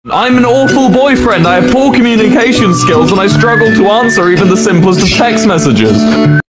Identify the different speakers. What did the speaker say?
Speaker 1: I'm an awful boyfriend, I have poor communication skills, and I struggle to answer even the simplest of text messages.